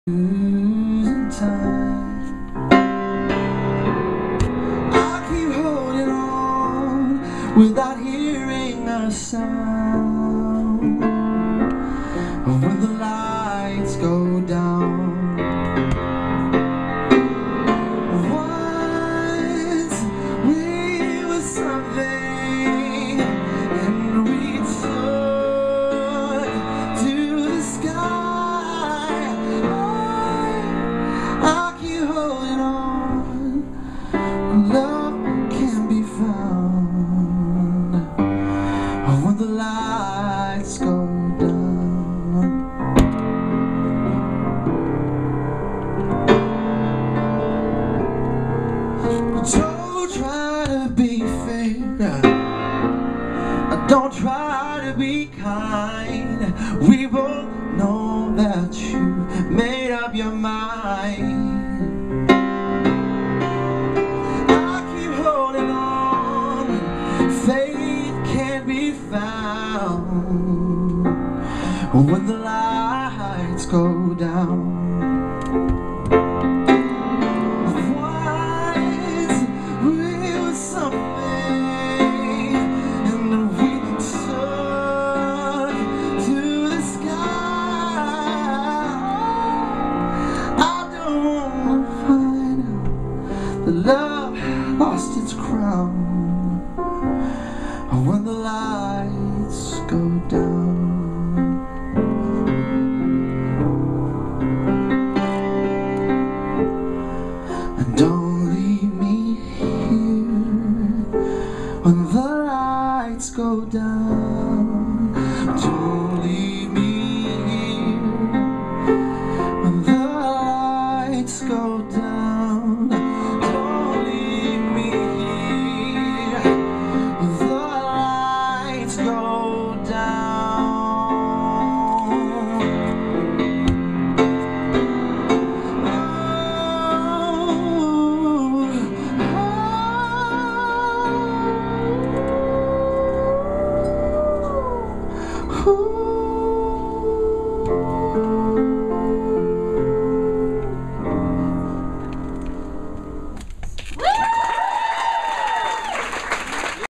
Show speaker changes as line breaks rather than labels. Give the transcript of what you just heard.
losing time. I keep holding on without hearing a sound. When the lights go down, once we were something, and we took to the sky. I keep holding on. Love can be found when the lights go down. Don't try to be fair, don't try to be kind. We both know that you made up your mind. I keep holding on. Faith can't be found when the lights go down. Love lost its crown when the lights go down. And don't leave me here when the lights go down. Don't leave me here when the lights go down.